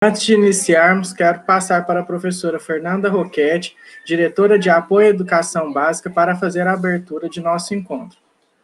Antes de iniciarmos, quero passar para a professora Fernanda Roquete, diretora de Apoio à Educação Básica, para fazer a abertura de nosso encontro.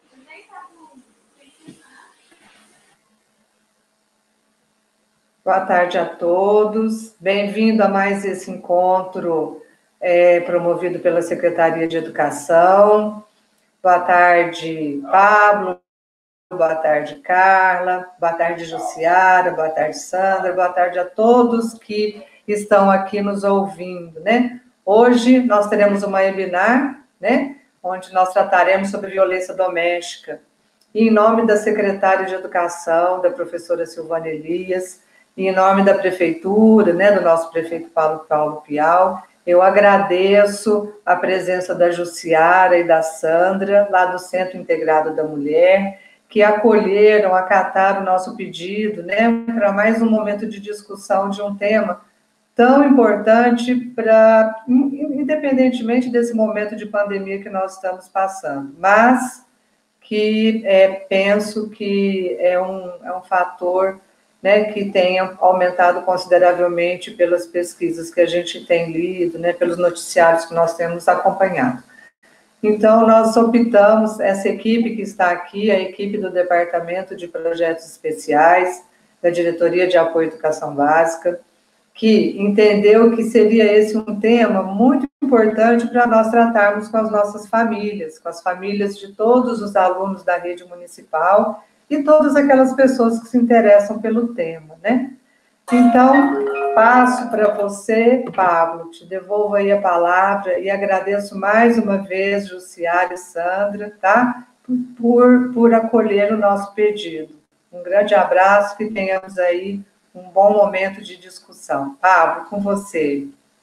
Boa tarde a todos. Bem-vindo a mais esse encontro promovido pela Secretaria de Educação. Boa tarde, Pablo. Boa tarde, Carla. Boa tarde, Jussiara. Boa tarde, Sandra. Boa tarde a todos que estão aqui nos ouvindo, né? Hoje nós teremos uma webinar, né? Onde nós trataremos sobre violência doméstica. E em nome da Secretária de Educação, da professora Silvana Elias, e em nome da Prefeitura, né? Do nosso prefeito Paulo Pial, eu agradeço a presença da Jussiara e da Sandra, lá do Centro Integrado da Mulher, que acolheram, acataram o nosso pedido, né, para mais um momento de discussão de um tema tão importante independentemente desse momento de pandemia que nós estamos passando, mas que penso que é um fator, né, que tem aumentado consideravelmente pelas pesquisas que a gente tem lido, né, pelos noticiários que nós temos acompanhado. Então, nós optamos, essa equipe que está aqui, a equipe do Departamento de Projetos Especiais, da Diretoria de Apoio à Educação Básica, que entendeu que seria esse um tema muito importante para nós tratarmos com as nossas famílias, com as famílias de todos os alunos da rede municipal e todas aquelas pessoas que se interessam pelo tema, né? Então, passo para você, Pablo, te devolvo aí a palavra e agradeço mais uma vez, Jussiara e Sandra, tá? Por acolher o nosso pedido. Um grande abraço, que tenhamos aí um bom momento de discussão. Pablo, com você.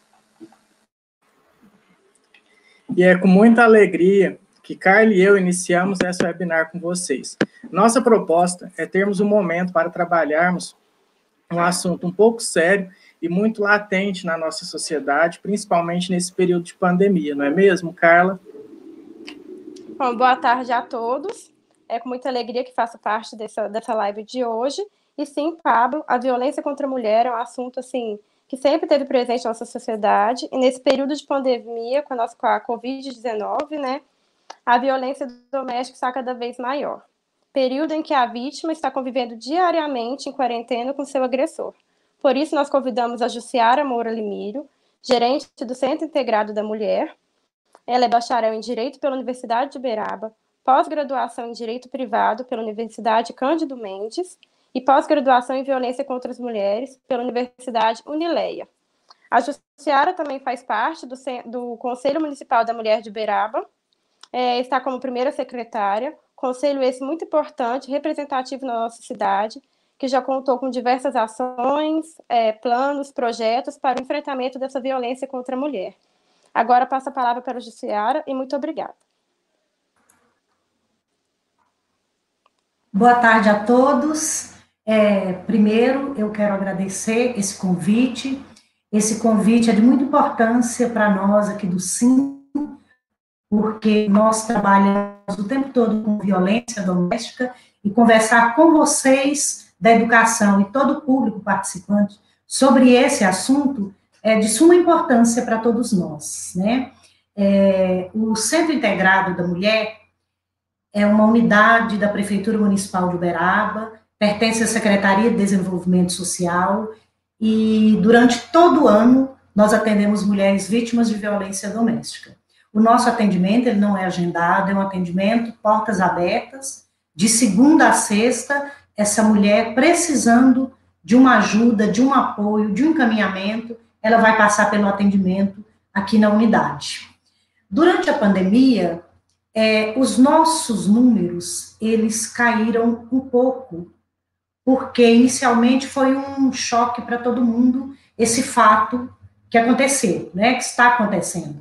E é com muita alegria que Carla e eu iniciamos essa webinar com vocês. Nossa proposta é termos um momento para trabalharmos um assunto um pouco sério e muito latente na nossa sociedade, principalmente nesse período de pandemia, não é mesmo, Carla? Bom, boa tarde a todos. É com muita alegria que faço parte dessa live de hoje. E sim, Pablo, a violência contra a mulher é um assunto assim, que sempre teve presente na nossa sociedade. E nesse período de pandemia, com a Covid-19, né, a violência doméstica está cada vez maior. Período em que a vítima está convivendo diariamente em quarentena com seu agressor. Por isso, nós convidamos a Jussiara Moura Limírio, gerente do Centro Integrado da Mulher. Ela é bacharel em Direito pela Universidade de Uberaba, pós-graduação em Direito Privado pela Universidade Cândido Mendes e pós-graduação em Violência contra as Mulheres pela Universidade Unileia. A Jussiara também faz parte do Conselho Municipal da Mulher de Uberaba, está como primeira secretária. Conselho esse muito importante, representativo na nossa cidade, que já contou com diversas ações, planos, projetos para o enfrentamento dessa violência contra a mulher. Agora passo a palavra para a Jussiara e muito obrigada. Boa tarde a todos. Primeiro, eu quero agradecer esse convite. Esse convite é de muita importância para nós aqui do SIM, porque nós trabalhamos o tempo todo com violência doméstica e conversar com vocês da educação e todo o público participante sobre esse assunto é de suma importância para todos nós, né? O Centro Integrado da Mulher é uma unidade da Prefeitura Municipal de Uberaba, pertence à Secretaria de Desenvolvimento Social e durante todo o ano nós atendemos mulheres vítimas de violência doméstica. O nosso atendimento, ele não é agendado, é um atendimento portas abertas, de segunda a sexta, essa mulher precisando de uma ajuda, de um apoio, de um encaminhamento, ela vai passar pelo atendimento aqui na unidade. Durante a pandemia, os nossos números, eles caíram um pouco, porque inicialmente foi um choque para todo mundo, esse fato que aconteceu, né, que está acontecendo.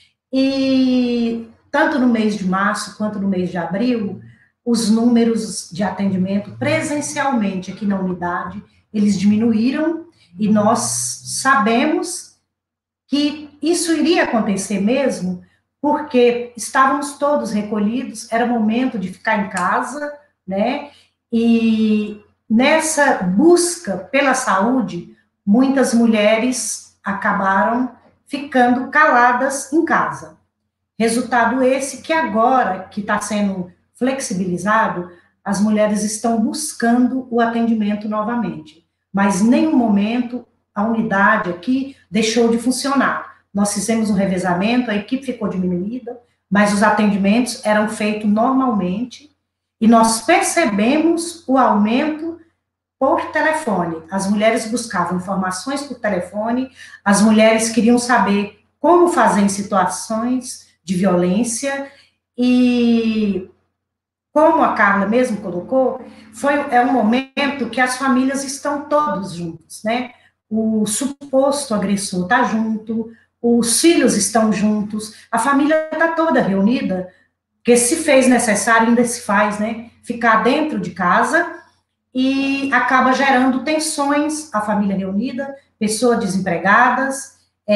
E tanto no mês de março quanto no mês de abril, os números de atendimento presencialmente aqui na unidade, eles diminuíram e nós sabemos que isso iria acontecer mesmo, porque estávamos todos recolhidos, era momento de ficar em casa, né, e nessa busca pela saúde, muitas mulheres acabaram ficando caladas em casa. Resultado esse que agora, que está sendo flexibilizado, as mulheres estão buscando o atendimento novamente. Mas em nenhum momento a unidade aqui deixou de funcionar. Nós fizemos um revezamento, a equipe ficou diminuída, mas os atendimentos eram feitos normalmente, e nós percebemos o aumento por telefone. As mulheres buscavam informações por telefone, as mulheres queriam saber como fazer em situações de violência, e como a Carla mesmo colocou, é um momento que as famílias estão todos juntos, né? O suposto agressor está junto, os filhos estão juntos, a família está toda reunida, porque se fez necessário, ainda se faz, né? Ficar dentro de casa, e acaba gerando tensões, a família reunida, pessoas desempregadas,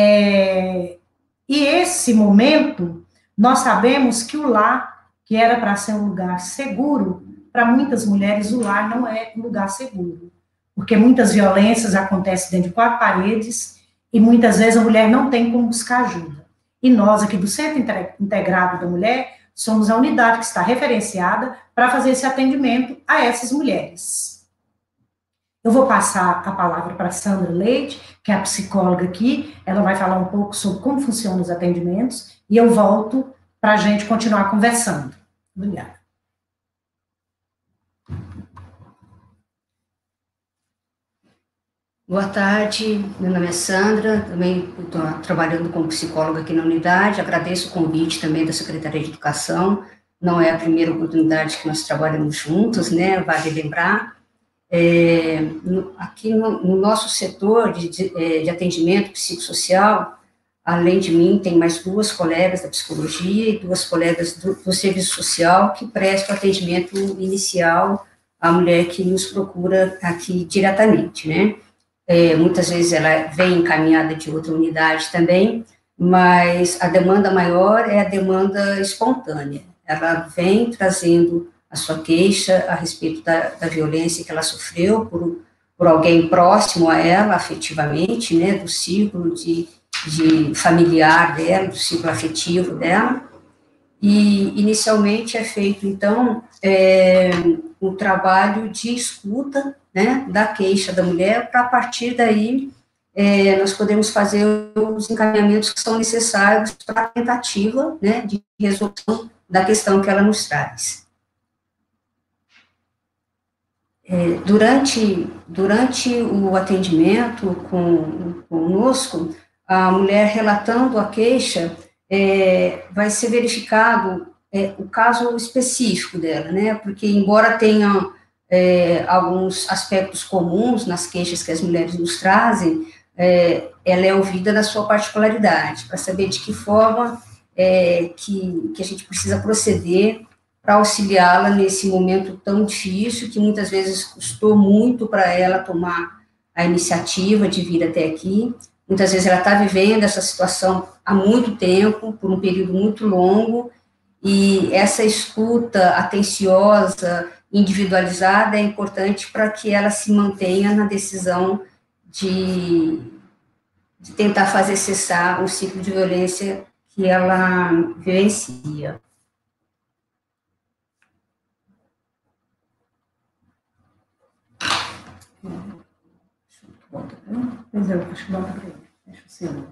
e esse momento, nós sabemos que o lar, que era para ser um lugar seguro, para muitas mulheres o lar não é um lugar seguro, porque muitas violências acontecem dentro de quatro paredes, e muitas vezes a mulher não tem como buscar ajuda. E nós aqui do Centro Integrado da Mulher, somos a unidade que está referenciada para fazer esse atendimento a essas mulheres. Eu vou passar a palavra para a Sandra Leite, que é a psicóloga aqui, ela vai falar um pouco sobre como funcionam os atendimentos, e eu volto para a gente continuar conversando. Obrigada. Boa tarde, meu nome é Sandra, também estou trabalhando como psicóloga aqui na unidade, agradeço o convite também da Secretaria de Educação, não é a primeira oportunidade que nós trabalhamos juntos, né, vale lembrar. Aqui no nosso setor de atendimento psicossocial, além de mim, tem mais duas colegas da psicologia e duas colegas do serviço social que prestam atendimento inicial à mulher que nos procura aqui diretamente, né. Muitas vezes ela vem encaminhada de outra unidade também, mas a demanda maior é a demanda espontânea. Ela vem trazendo a sua queixa a respeito da violência que ela sofreu por alguém próximo a ela, afetivamente, né, do ciclo de familiar dela, do ciclo afetivo dela, e inicialmente é feito, então, um trabalho de escuta, né, da queixa da mulher, para a partir daí nós podemos fazer os encaminhamentos que são necessários para a tentativa, né, de resolução da questão que ela nos traz. Durante o atendimento conosco, a mulher relatando a queixa, vai ser verificado o caso específico dela, né, porque embora tenha alguns aspectos comuns nas queixas que as mulheres nos trazem, ela é ouvida na sua particularidade, para saber de que forma que a gente precisa proceder para auxiliá-la nesse momento tão difícil, que muitas vezes custou muito para ela tomar a iniciativa de vir até aqui. Muitas vezes ela está vivendo essa situação há muito tempo, por um período muito longo, e essa escuta atenciosa, individualizada, é importante para que ela se mantenha na decisão de tentar fazer cessar o ciclo de violência que ela vivencia. Pois é, acho que volta para ele. Deixa eu ser.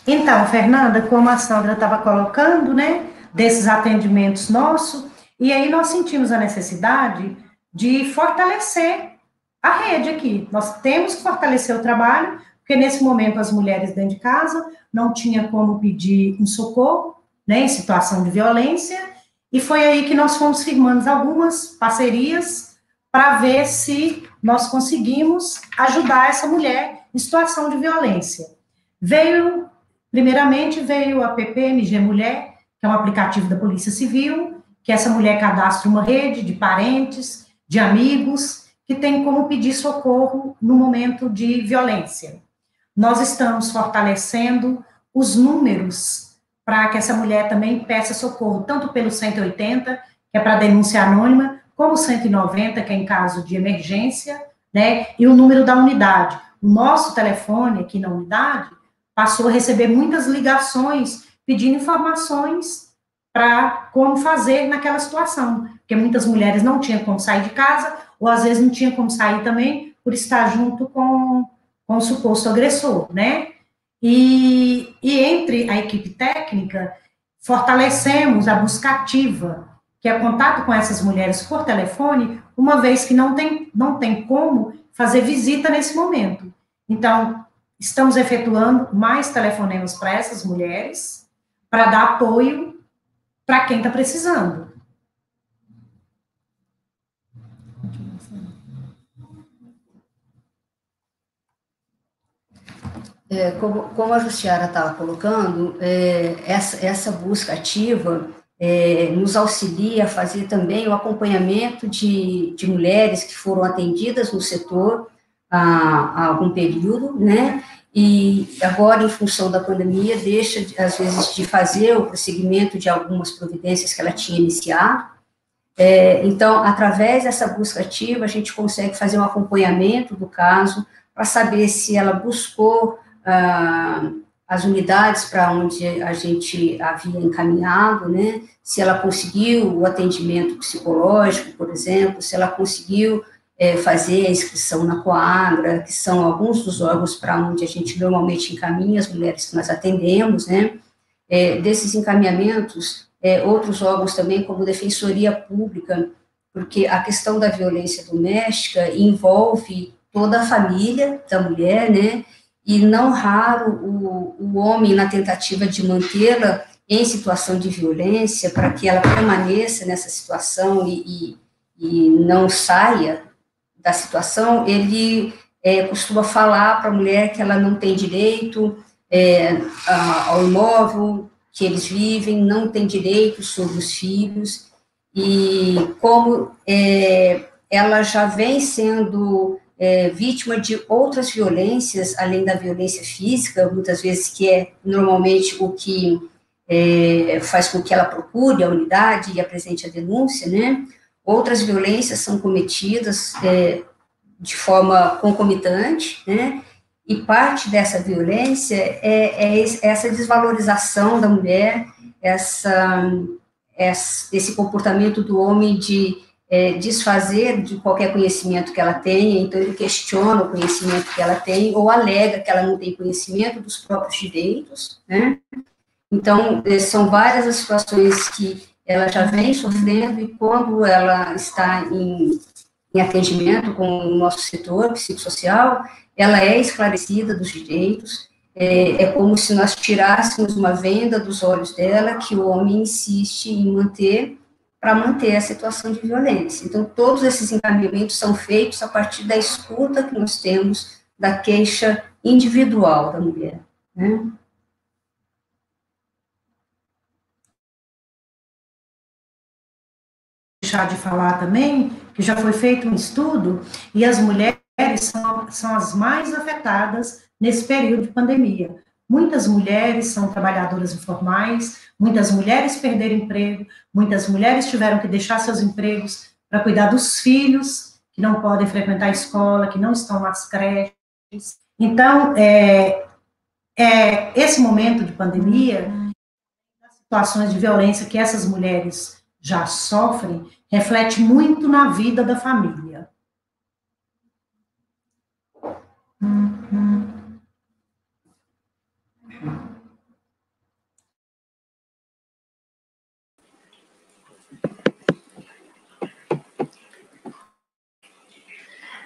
Então, Fernanda, como a Sandra estava colocando, né, desses atendimentos nossos, e aí nós sentimos a necessidade de fortalecer a rede aqui. Nós temos que fortalecer o trabalho, porque nesse momento as mulheres dentro de casa não tinham como pedir um socorro, né, em situação de violência, e foi aí que nós fomos firmando algumas parcerias para ver se nós conseguimos ajudar essa mulher em situação de violência. Primeiramente, veio a PPMG Mulher, que é um aplicativo da Polícia Civil, que essa mulher cadastra uma rede de parentes, de amigos, que tem como pedir socorro no momento de violência. Nós estamos fortalecendo os números para que essa mulher também peça socorro, tanto pelo 180, que é para denúncia anônima, como o 190, que é em caso de emergência, né, e o número da unidade. O nosso telefone aqui na unidade passou a receber muitas ligações pedindo informações para como fazer naquela situação, porque muitas mulheres não tinham como sair de casa, ou às vezes não tinham como sair também por estar junto com o suposto agressor, né? E entre a equipe técnica, fortalecemos a busca ativa, que é contato com essas mulheres por telefone, uma vez que não tem como fazer visita nesse momento. Então, estamos efetuando mais telefonemas para essas mulheres, para dar apoio para quem está precisando. Como a Jussiara estava colocando, essa busca ativa nos auxilia a fazer também o acompanhamento de mulheres que foram atendidas no setor há algum período, né, e agora, em função da pandemia, deixa, às vezes, de fazer o prosseguimento de algumas providências que ela tinha iniciado. Então, através dessa busca ativa, a gente consegue fazer um acompanhamento do caso, para saber se ela buscou as unidades para onde a gente havia encaminhado, né, se ela conseguiu o atendimento psicológico, por exemplo, se ela conseguiu fazer a inscrição na Coagra, que são alguns dos órgãos para onde a gente normalmente encaminha as mulheres que nós atendemos, né, desses encaminhamentos, outros órgãos também, como Defensoria Pública, porque a questão da violência doméstica envolve toda a família da mulher, né, e não raro o homem, na tentativa de mantê-la em situação de violência, para que ela permaneça nessa situação e não saia da situação, ele costuma falar para a mulher que ela não tem direito ao imóvel que eles vivem, não tem direito sobre os filhos, e como ela já vem sendo vítima de outras violências, além da violência física, muitas vezes, que é normalmente o que faz com que ela procure a unidade e apresente a denúncia, né? Outras violências são cometidas de forma concomitante, né? E parte dessa violência é essa desvalorização da mulher, esse comportamento do homem de desfazer de qualquer conhecimento que ela tenha, então ele questiona o conhecimento que ela tem, ou alega que ela não tem conhecimento dos próprios direitos, né? Então, são várias as situações que ela já vem sofrendo, e quando ela está em atendimento com o nosso setor psicossocial, ela é esclarecida dos direitos, é como se nós tirássemos uma venda dos olhos dela, que o homem insiste em manter, para manter a situação de violência. Então, todos esses encaminhamentos são feitos a partir da escuta que nós temos da queixa individual da mulher, né? Deixar de falar também, que já foi feito um estudo, e as mulheres são as mais afetadas nesse período de pandemia. Muitas mulheres são trabalhadoras informais, muitas mulheres perderam emprego, muitas mulheres tiveram que deixar seus empregos para cuidar dos filhos, que não podem frequentar a escola, que não estão nas creches. Então, esse momento de pandemia, as situações de violência que essas mulheres já sofrem, reflete muito na vida da família.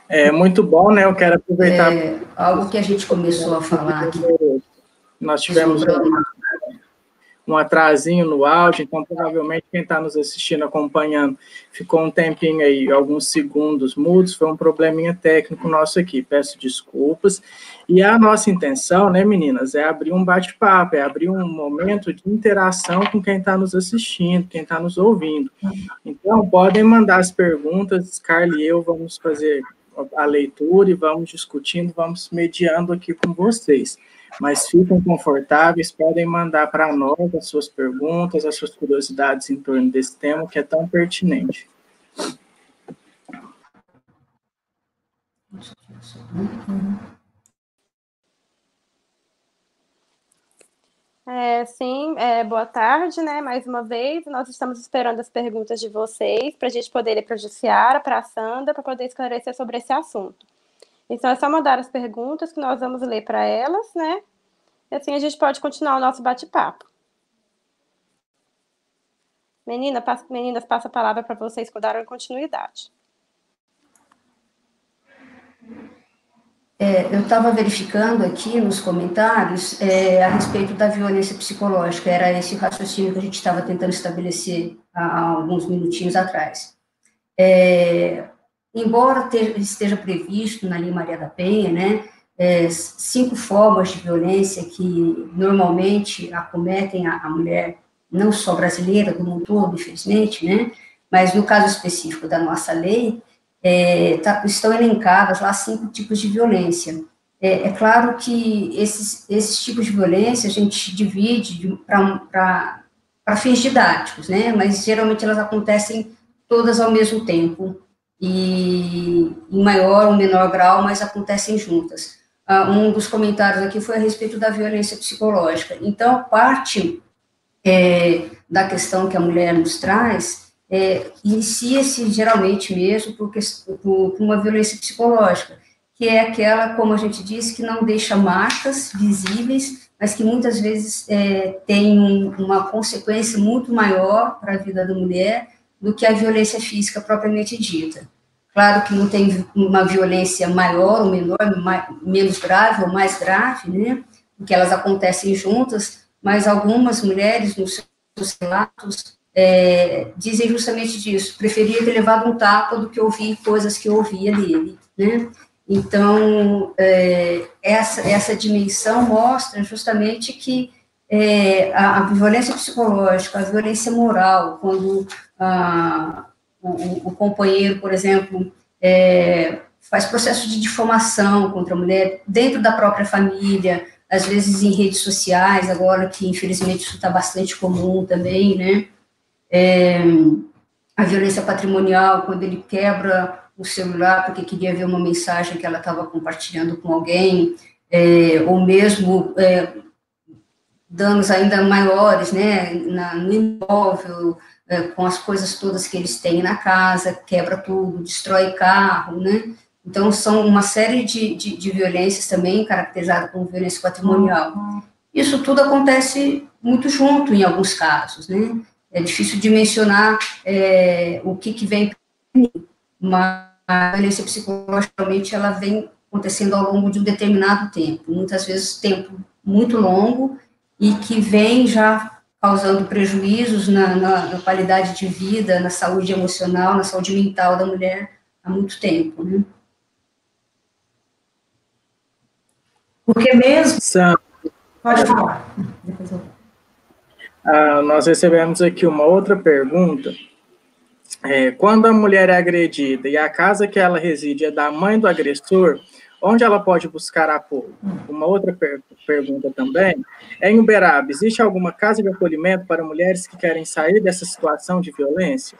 É muito bom, né? Eu quero aproveitar. Algo que a gente começou a falar aqui. Nós tivemos um atrasinho no áudio, então provavelmente quem está nos assistindo, acompanhando, ficou um tempinho aí, alguns segundos mudos, foi um probleminha técnico nosso aqui, peço desculpas. E a nossa intenção, né, meninas, é abrir um bate-papo, é abrir um momento de interação com quem está nos assistindo, quem está nos ouvindo. Então, podem mandar as perguntas, Carla e eu vamos fazer a leitura e vamos discutindo, vamos mediando aqui com vocês. Mas fiquem confortáveis, podem mandar para nós as suas perguntas, as suas curiosidades em torno desse tema que é tão pertinente. Sim, boa tarde, né? Mais uma vez, nós estamos esperando as perguntas de vocês para a gente poder ler para a Jussiara, para a Sandra, para poder esclarecer sobre esse assunto. Então, é só mandar as perguntas que nós vamos ler para elas, né? E assim a gente pode continuar o nosso bate-papo. Meninas, passo a palavra para vocês que darem continuidade. Eu estava verificando aqui nos comentários a respeito da violência psicológica, era esse o raciocínio que a gente estava tentando estabelecer há alguns minutinhos atrás. Embora esteja previsto na Lei Maria da Penha, né, 5 formas de violência que normalmente acometem a mulher, não só brasileira, do mundo todo, infelizmente, né, mas no caso específico da nossa lei, estão elencadas lá 5 tipos de violência. É claro que esses tipos de violência a gente divide para fins didáticos, né, mas geralmente elas acontecem todas ao mesmo tempo, e em maior ou menor grau, mas acontecem juntas. Um dos comentários aqui foi a respeito da violência psicológica. Então, parte da questão que a mulher nos traz inicia-se geralmente mesmo por uma violência psicológica, que é aquela, como a gente disse, que não deixa marcas visíveis, mas que muitas vezes tem uma consequência muito maior para a vida da mulher do que a violência física propriamente dita. Claro que não tem uma violência maior ou menor, menos grave ou mais grave, né, porque elas acontecem juntas, mas algumas mulheres, nos seus relatos, dizem justamente disso, preferia ter levado um tapa do que ouvir coisas que eu ouvia dele, né. Então, essa dimensão mostra justamente que a violência psicológica, a violência moral, quando o companheiro, por exemplo, faz processo de difamação contra a mulher dentro da própria família, às vezes em redes sociais, agora que infelizmente isso está bastante comum também, né? A violência patrimonial, quando ele quebra o celular porque queria ver uma mensagem que ela estava compartilhando com alguém, ou mesmo danos ainda maiores, né, no imóvel, com as coisas todas que eles têm na casa, quebra tudo, destrói carro, né, então são uma série de violências também caracterizadas como violência patrimonial. Isso tudo acontece muito junto em alguns casos, né, é difícil de mencionar o que vem, mas a violência psicológica, realmente, ela vem acontecendo ao longo de um determinado tempo, muitas vezes tempo muito longo, e que vem já causando prejuízos na qualidade de vida, na saúde emocional, na saúde mental da mulher há muito tempo, né? Porque mesmo... Pode falar. Nós recebemos aqui uma outra pergunta. Quando a mulher é agredida e a casa que ela reside é da mãe do agressor, onde ela pode buscar apoio? Uma outra pergunta também, em Uberaba, existe alguma casa de acolhimento para mulheres que querem sair dessa situação de violência?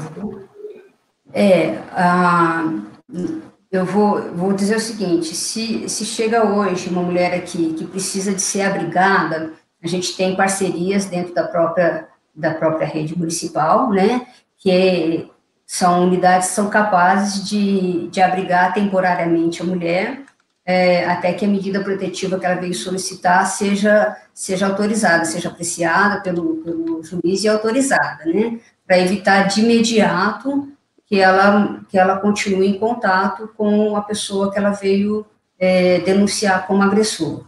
Eu vou dizer o seguinte, se chega hoje uma mulher aqui que precisa de ser abrigada, a gente tem parcerias dentro da própria rede municipal, né, que são unidades que são capazes de abrigar temporariamente a mulher, até que a medida protetiva que ela veio solicitar seja autorizada, seja apreciada pelo juiz e autorizada, né, para evitar de imediato que ela continue em contato com a pessoa que ela veio denunciar como agressor.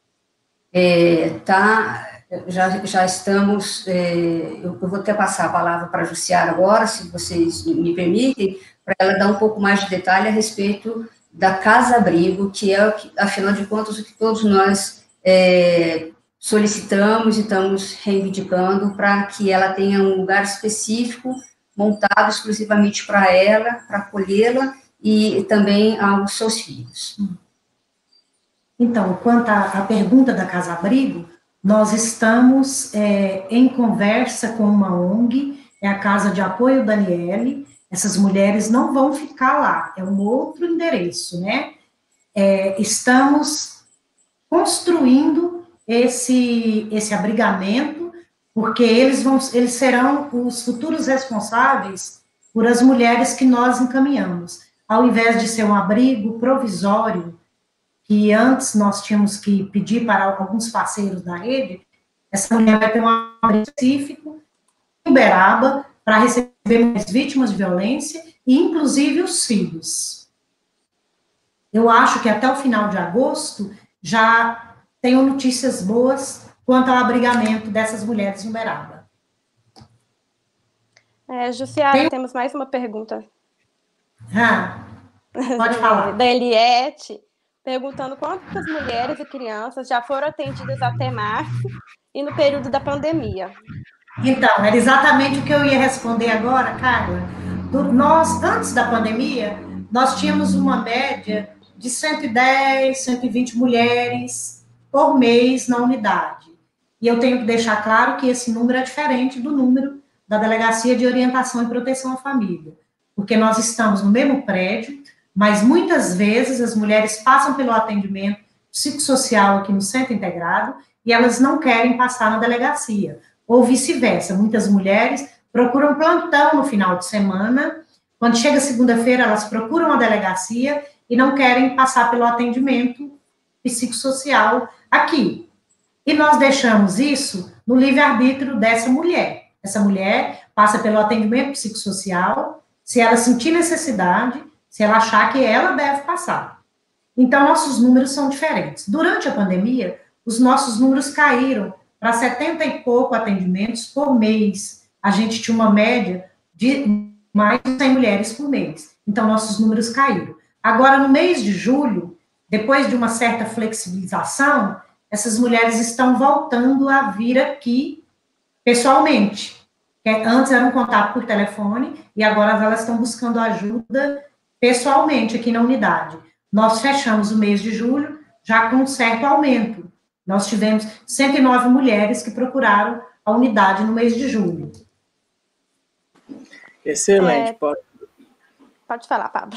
Já estamos, eu vou até passar a palavra para a Jussiara agora, se vocês me permitem, para ela dar um pouco mais de detalhe a respeito da casa-abrigo, que é, afinal de contas, o que todos nós solicitamos e estamos reivindicando para que ela tenha um lugar específico, montado exclusivamente para ela, para acolhê-la e também aos seus filhos. Então, quanto à pergunta da casa-abrigo, nós estamos em conversa com uma ONG, é a Casa de Apoio Daniele. Essas mulheres não vão ficar lá, é um outro endereço, né? Estamos construindo esse abrigamento, porque eles serão os futuros responsáveis por as mulheres que nós encaminhamos. Ao invés de ser um abrigo provisório, que antes nós tínhamos que pedir para alguns parceiros da rede, essa mulher vai ter um abrigo específico em Uberaba para receber as vítimas de violência e, inclusive, os filhos. Eu acho que até o final de agosto já tenho notícias boas quanto ao abrigamento dessas mulheres em Uberaba. Jussiara, temos mais uma pergunta. Pode falar. Da Eliette, perguntando quantas mulheres e crianças já foram atendidas até março e no período da pandemia. Então, era exatamente o que eu ia responder agora, Carla. Nós, antes da pandemia, nós tínhamos uma média de 110, 120 mulheres por mês na unidade. E eu tenho que deixar claro que esse número é diferente do número da Delegacia de Orientação e Proteção à Família, porque nós estamos no mesmo prédio, mas muitas vezes as mulheres passam pelo atendimento psicossocial aqui no Centro Integrado e elas não querem passar na delegacia, ou vice-versa. Muitas mulheres procuram plantão no final de semana, quando chega segunda-feira elas procuram a delegacia e não querem passar pelo atendimento psicossocial aqui. E nós deixamos isso no livre-arbítrio dessa mulher. Essa mulher passa pelo atendimento psicossocial, se ela sentir necessidade, se ela achar que ela deve passar. Então, nossos números são diferentes. Durante a pandemia, os nossos números caíram para 70 e pouco atendimentos por mês. A gente tinha uma média de mais de 100 mulheres por mês. Então, nossos números caíram. Agora, no mês de julho, depois de uma certa flexibilização, essas mulheres estão voltando a vir aqui pessoalmente. Antes era um contato por telefone, e agora elas estão buscando ajuda pessoalmente aqui na unidade. Nós fechamos o mês de julho já com um certo aumento. Nós tivemos 109 mulheres que procuraram a unidade no mês de julho. Excelente. Pode falar, Pablo.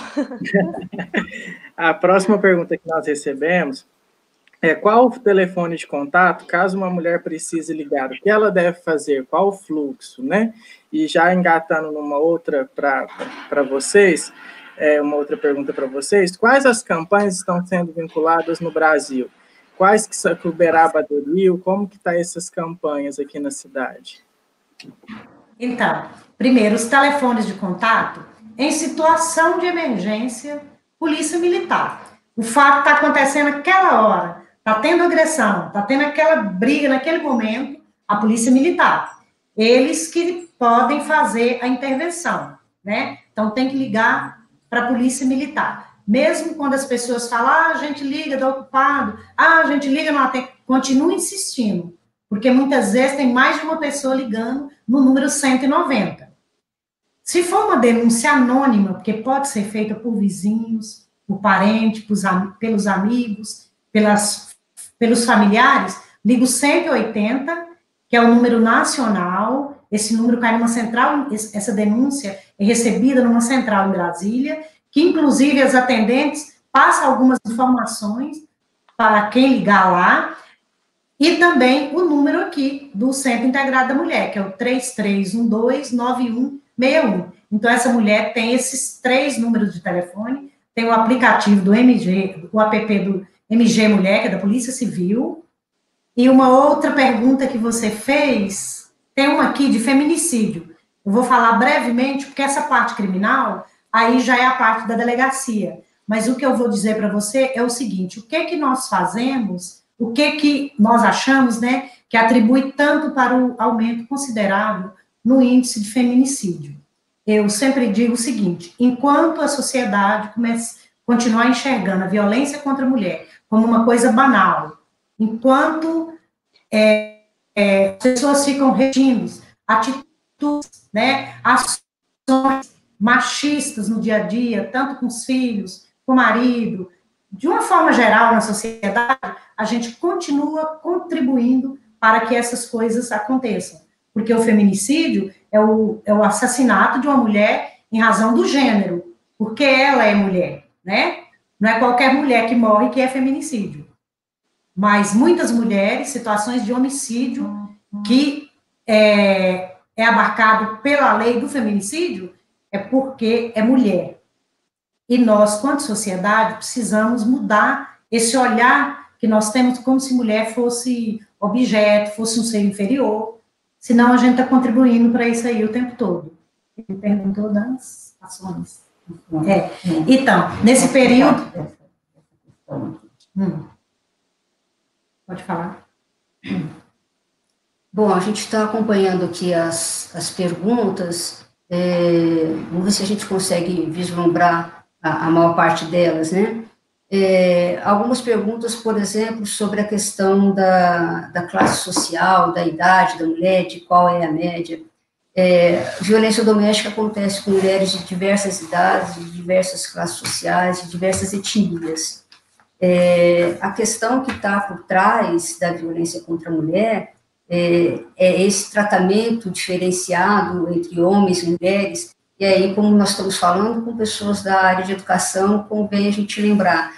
A próxima pergunta que nós recebemos é: qual o telefone de contato caso uma mulher precise ligar? O que ela deve fazer? Qual o fluxo, né? E já engatando numa outra para vocês, uma outra pergunta para vocês: quais as campanhas estão sendo vinculadas no Brasil? Quais que o Uberaba aderiu? Como que tá essas campanhas aqui na cidade? Então, primeiro, os telefones de contato, em situação de emergência, polícia militar. O fato está acontecendo naquela hora, está tendo agressão, está tendo aquela briga naquele momento, a polícia militar. Eles que podem fazer a intervenção, né? Então, tem que ligar para a polícia militar. Mesmo quando as pessoas falam, a gente liga, está ocupado, a gente liga, não atende, continua insistindo, porque muitas vezes tem mais de uma pessoa ligando no número 190. Se for uma denúncia anônima, porque pode ser feita por vizinhos, por parentes, pelos amigos, pelos familiares, liga o 180, que é o número nacional. Esse número cai numa central, essa denúncia é recebida numa central em Brasília, que inclusive as atendentes passam algumas informações para quem ligar lá, e também o número aqui do Centro Integrado da Mulher, que é o 3312-9161. Então, essa mulher tem esses 3 números de telefone, tem o aplicativo do MG, o app do MG Mulher, que é da Polícia Civil. E uma outra pergunta que você fez, tem uma aqui de feminicídio. Eu vou falar brevemente, porque essa parte criminal, aí já é a parte da delegacia. Mas o que eu vou dizer para você é o seguinte, o que nós fazemos, o que nós achamos, né, que atribui tanto para o aumento considerável no índice de feminicídio. Eu sempre digo o seguinte, enquanto a sociedade continuar enxergando a violência contra a mulher como uma coisa banal, enquanto as pessoas ficam repetindo atitudes, né, ações machistas no dia a dia, tanto com os filhos, com o marido, de uma forma geral na sociedade, a gente continua contribuindo para que essas coisas aconteçam. Porque o feminicídio é o assassinato de uma mulher em razão do gênero, porque ela é mulher, né? Não é qualquer mulher que morre que é feminicídio. Mas muitas mulheres, situações de homicídio, que é abarcado pela lei do feminicídio, é porque é mulher. E nós, quanto sociedade, precisamos mudar esse olhar que nós temos como se mulher fosse objeto, fosse um ser inferior, senão a gente está contribuindo para isso aí o tempo todo. Ele perguntou das ações. Então, nesse período... Pode falar. Bom, a gente está acompanhando aqui as perguntas, vamos ver se a gente consegue vislumbrar a maior parte delas, né? Algumas perguntas, por exemplo, sobre a questão da classe social, da idade da mulher, de qual é a média. Violência doméstica acontece com mulheres de diversas idades, de diversas classes sociais, de diversas etnias. A questão que está por trás da violência contra a mulher é esse tratamento diferenciado entre homens e mulheres. E aí, como nós estamos falando com pessoas da área de educação, convém a gente lembrar,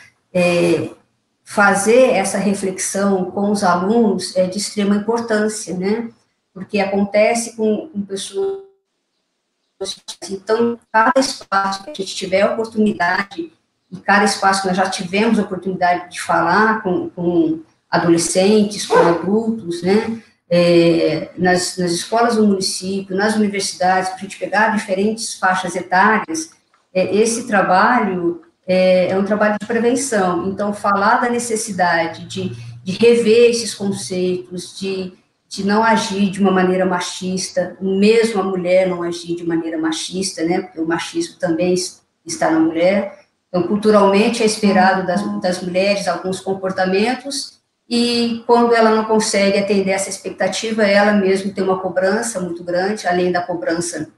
fazer essa reflexão com os alunos é de extrema importância, né? Porque acontece com pessoas. Então, cada espaço que a gente tiver a oportunidade, e cada espaço que nós já tivemos a oportunidade de falar com adolescentes, com adultos, né? Nas escolas do município, nas universidades, para a gente pegar diferentes faixas etárias, esse trabalho é um trabalho de prevenção. Então, falar da necessidade de rever esses conceitos, de não agir de uma maneira machista, mesmo a mulher não agir de maneira machista, né, porque o machismo também está na mulher. Então, culturalmente, é esperado das mulheres alguns comportamentos, e quando ela não consegue atender essa expectativa, ela mesma tem uma cobrança muito grande, além da cobrança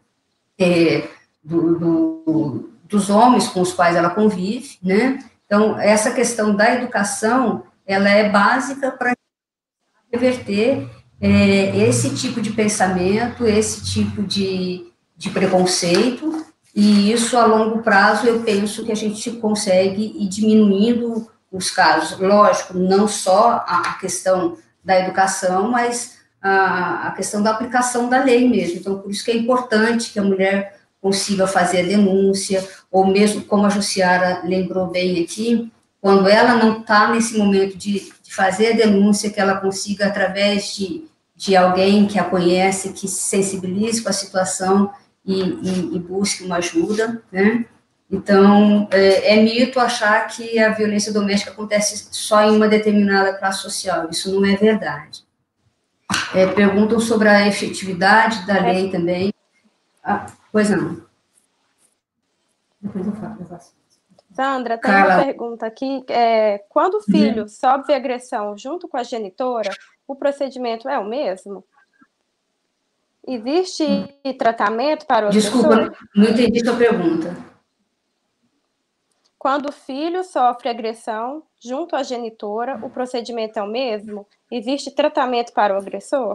dos homens com os quais ela convive, né? Então, essa questão da educação, ela é básica para reverter esse tipo de pensamento, esse tipo de preconceito, e isso, a longo prazo, eu penso que a gente consegue ir diminuindo os casos. Lógico, não só a questão da educação, mas a questão da aplicação da lei mesmo. Então, por isso que é importante que a mulher consiga fazer a denúncia, ou mesmo, como a Jussiara lembrou bem aqui, quando ela não está nesse momento de fazer a denúncia, que ela consiga, através de alguém que a conhece, que se sensibilize com a situação e busque uma ajuda, né? Então, é mito achar que a violência doméstica acontece só em uma determinada classe social. Isso não é verdade. Perguntam sobre a efetividade da lei também. Pois não. Depois eu falo das ações. Sandra, tem uma pergunta aqui. Quando o filho sofre agressão junto com a genitora, o procedimento é o mesmo? Existe tratamento para o agressor? Desculpa, não entendi sua pergunta. Quando o filho sofre agressão junto à genitora, o procedimento é o mesmo? Existe tratamento para o agressor?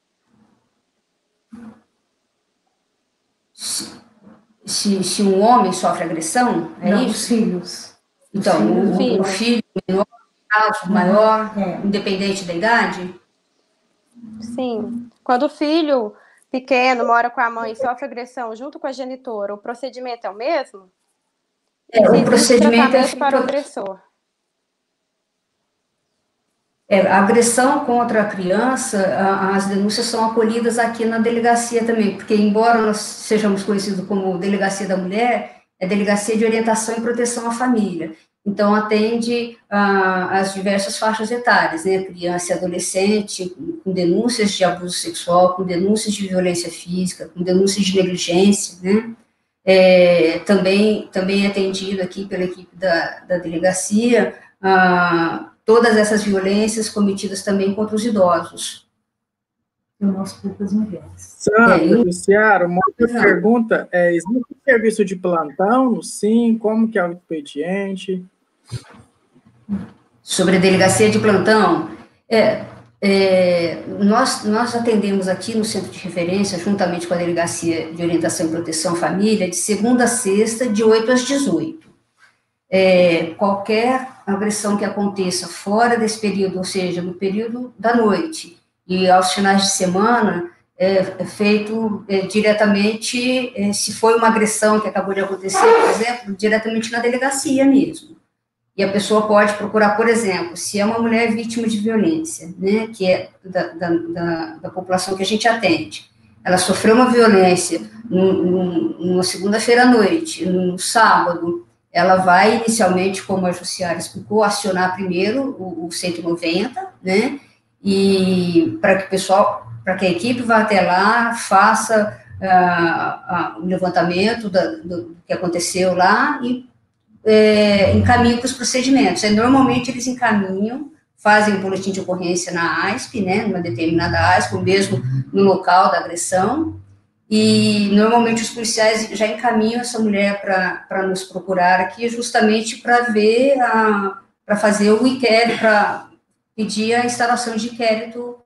Se um homem sofre agressão, não, isso? Os filhos. Então, o filho menor, maior, independente da idade? Sim. Quando o filho pequeno mora com a mãe e sofre agressão junto com a genitora, o procedimento é o mesmo? O procedimento para o agressor. A agressão contra a criança, as denúncias são acolhidas aqui na delegacia também, porque embora nós sejamos conhecidos como Delegacia da Mulher, é Delegacia de Orientação e Proteção à Família. Então, atende as diversas faixas etárias, né, criança e adolescente, com denúncias de abuso sexual, com denúncias de violência física, com denúncias de negligência, né. Também é atendido aqui pela equipe da delegacia, todas essas violências cometidas também contra os idosos. E o nosso público das mulheres. Sandra, Luciara, uma outra pergunta, existe um serviço de plantão? Sim, como que é o expediente? Sobre a delegacia de plantão, nós atendemos aqui no Centro de Referência, juntamente com a Delegacia de Orientação e Proteção à Família, de segunda a sexta, de 8 às 18. Qualquer agressão que aconteça fora desse período, ou seja, no período da noite e aos finais de semana, é feito diretamente, se foi uma agressão que acabou de acontecer, por exemplo, diretamente na delegacia mesmo. E a pessoa pode procurar, por exemplo, se é uma mulher vítima de violência, né, que é da população que a gente atende, ela sofreu uma violência numa segunda-feira à noite, no sábado, ela vai inicialmente, como a Jussiara explicou, acionar primeiro o 190, né, e para que a equipe vá até lá, faça o levantamento do que aconteceu lá e encaminhe para os procedimentos. Normalmente eles encaminham, fazem o boletim de ocorrência na ASP, né, numa determinada ASP, ou mesmo no local da agressão, e normalmente os policiais já encaminham essa mulher para nos procurar aqui, justamente para ver, para fazer o inquérito, para pedir a instalação de inquérito.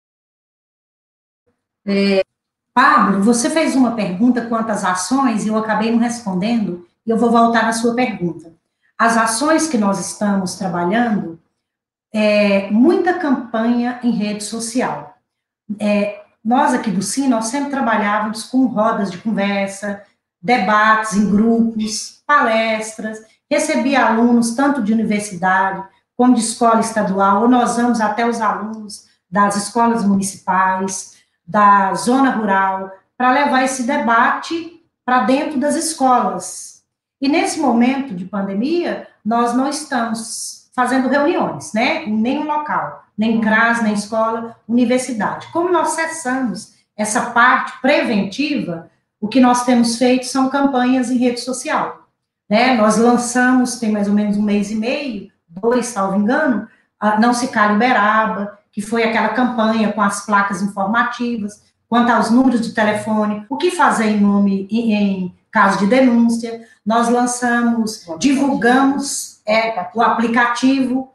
Pablo, você fez uma pergunta quanto às ações e eu acabei não respondendo, e eu vou voltar na sua pergunta. As ações que nós estamos trabalhando, muita campanha em rede social. Nós aqui do SIM, nós sempre trabalhávamos com rodas de conversa, debates em grupos, palestras, recebia alunos tanto de universidade como de escola estadual, ou nós vamos até os alunos das escolas municipais, da zona rural, para levar esse debate para dentro das escolas. E nesse momento de pandemia, nós não estamos fazendo reuniões, né, em nenhum local, nem CRAS, nem escola, universidade. Como nós cessamos essa parte preventiva, o que nós temos feito são campanhas em rede social, né, nós lançamos, tem mais ou menos 1 mês e meio, 2, salvo engano, Não Se Cale Uberaba, que foi aquela campanha com as placas informativas, quanto aos números de telefone, o que fazer em caso de denúncia. Nós lançamos, divulgamos o aplicativo,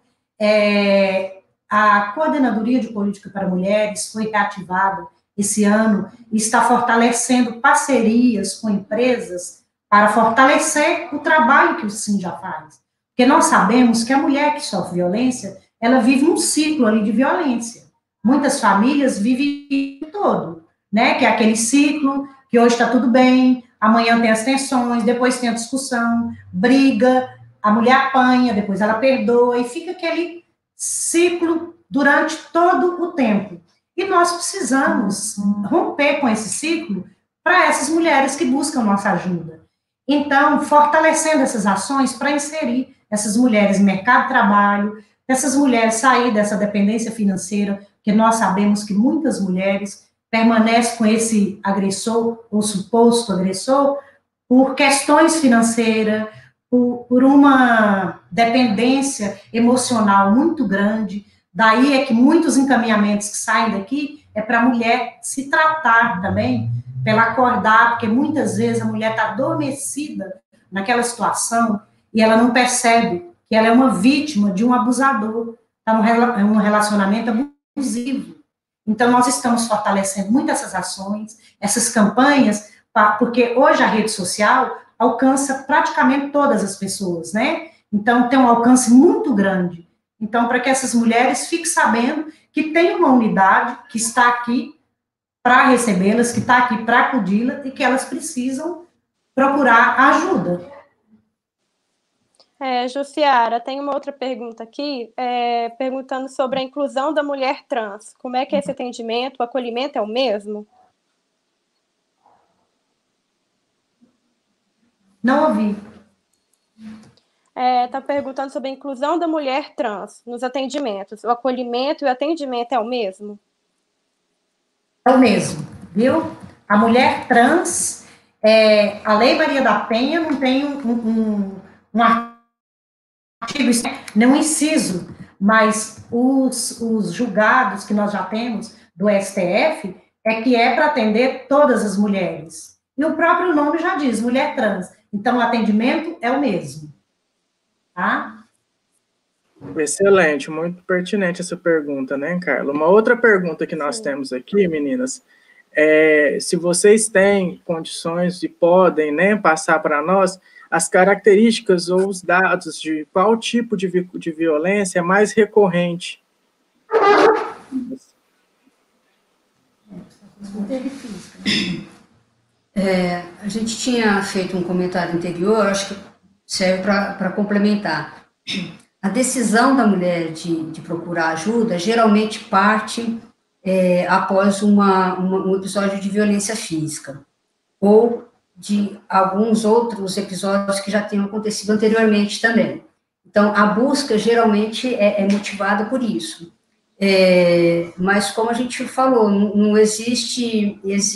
a Coordenadoria de Política para Mulheres foi reativada esse ano e está fortalecendo parcerias com empresas para fortalecer o trabalho que o SIM já faz. Porque nós sabemos que a mulher que sofre violência, ela vive um ciclo ali de violência. Muitas famílias vivem todo, né? Que é aquele ciclo que hoje está tudo bem, amanhã tem as tensões, depois tem a discussão, briga, a mulher apanha, depois ela perdoa, e fica aquele ciclo durante todo o tempo. E nós precisamos romper com esse ciclo para essas mulheres que buscam nossa ajuda. Então, fortalecendo essas ações para inserir essas mulheres no mercado de trabalho, essas mulheres sair dessa dependência financeira, porque nós sabemos que muitas mulheres permanecem com esse agressor, ou suposto agressor, por questões financeiras, por uma dependência emocional muito grande. Daí é que muitos encaminhamentos que saem daqui é para a mulher se tratar também, para ela acordar, porque muitas vezes a mulher está adormecida naquela situação e ela não percebe que ela é uma vítima de um abusador, está num relacionamento abusivo. Então, nós estamos fortalecendo muito essas ações, essas campanhas, porque hoje a rede social alcança praticamente todas as pessoas, né? Então, tem um alcance muito grande. Então, para que essas mulheres fiquem sabendo que tem uma unidade que está aqui para recebê-las, que está aqui para acudi-las e que elas precisam procurar ajuda. Jussiara, tem uma outra pergunta aqui, perguntando sobre a inclusão da mulher trans. Como é que é esse atendimento? O acolhimento é o mesmo? Não ouvi. Está perguntando sobre a inclusão da mulher trans nos atendimentos. O acolhimento e o atendimento é o mesmo? É o mesmo, viu? A mulher trans, a Lei Maria da Penha não tem um artigo, não inciso, mas os julgados que nós já temos do STF que é para atender todas as mulheres. E o próprio nome já diz, mulher trans. Então, o atendimento é o mesmo. Tá? Excelente, muito pertinente essa pergunta, né, Carla? Uma outra pergunta que nós temos aqui, meninas, se vocês têm condições e podem, né, passar para nós as características ou os dados de qual tipo de violência é mais recorrente. A gente tinha feito um comentário anterior, acho que serve para complementar. A decisão da mulher de procurar ajuda geralmente parte após um episódio de violência física, ou de alguns outros episódios que já tinham acontecido anteriormente também. Então, a busca geralmente é motivada por isso. Mas, como a gente falou, não existe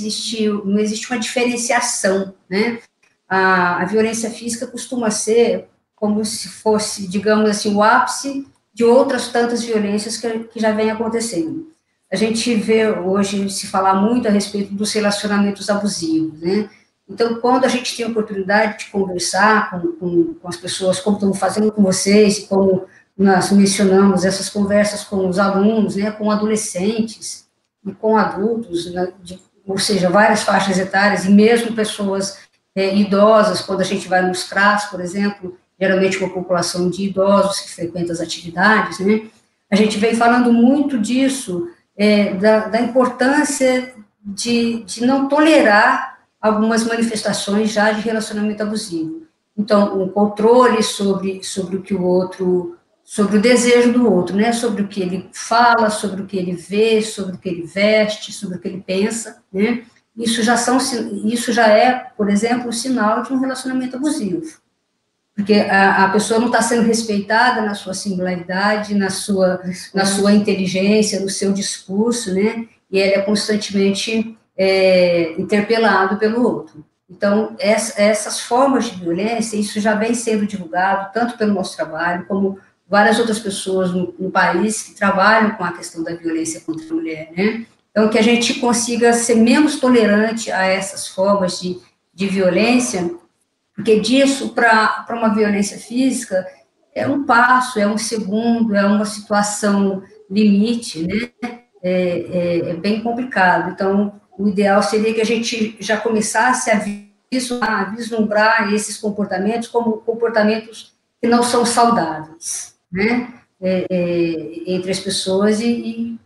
uma diferenciação, né? A violência física costuma ser como se fosse, digamos assim, o ápice de outras tantas violências que já vem acontecendo. A gente vê hoje se falar muito a respeito dos relacionamentos abusivos, né? Então, quando a gente tem a oportunidade de conversar com as pessoas, como estamos fazendo com vocês, e como nós mencionamos essas conversas com os alunos, né, com adolescentes e com adultos, né, ou seja, várias faixas etárias, e mesmo pessoas idosas, quando a gente vai nos CRAS, por exemplo, geralmente com a população de idosos que frequentam as atividades, né, a gente vem falando muito disso, da importância de não tolerar algumas manifestações já de relacionamento abusivo. Então, um controle sobre o que o outro, sobre o desejo do outro, né, sobre o que ele fala, sobre o que ele vê, sobre o que ele veste, sobre o que ele pensa, né, isso já é, por exemplo, um sinal de um relacionamento abusivo, porque a pessoa não está sendo respeitada na sua singularidade, na sua inteligência, no seu discurso, né, e ela é constantemente interpelado pelo outro. Então, essas formas de violência, isso já vem sendo divulgado, tanto pelo nosso trabalho, como várias outras pessoas no país que trabalham com a questão da violência contra a mulher, né? Então, que a gente consiga ser menos tolerante a essas formas de violência, porque disso para uma violência física é um passo, é um segundo, é uma situação limite, né? É bem complicado. Então, o ideal seria que a gente já começasse a vislumbrar esses comportamentos como comportamentos que não são saudáveis, né, entre as pessoas e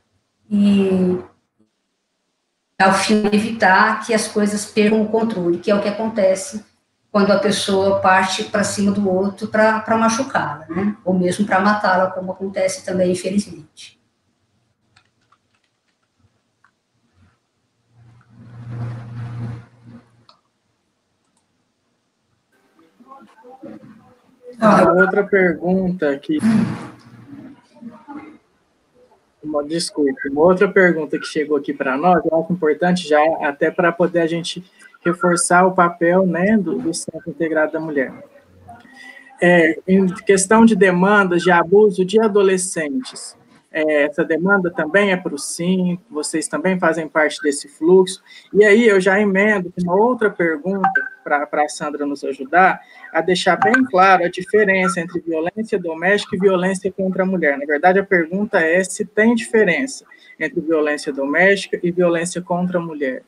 ao fim de evitar que as coisas percam o controle, que é o que acontece quando a pessoa parte para cima do outro para machucá-la, né, ou mesmo para matá-la, como acontece também, infelizmente. Outra pergunta aqui. Uma outra pergunta que chegou aqui para nós, eu acho importante já, até para poder a gente reforçar o papel, né, do Centro Integrado da Mulher. Em questão de demandas de abuso de adolescentes, essa demanda também é para o SIM, vocês também fazem parte desse fluxo, e aí eu já emendo uma outra pergunta para a Sandra nos ajudar a deixar bem claro a diferença entre violência doméstica e violência contra a mulher. Na verdade, a pergunta é se tem diferença entre violência doméstica e violência contra a mulher.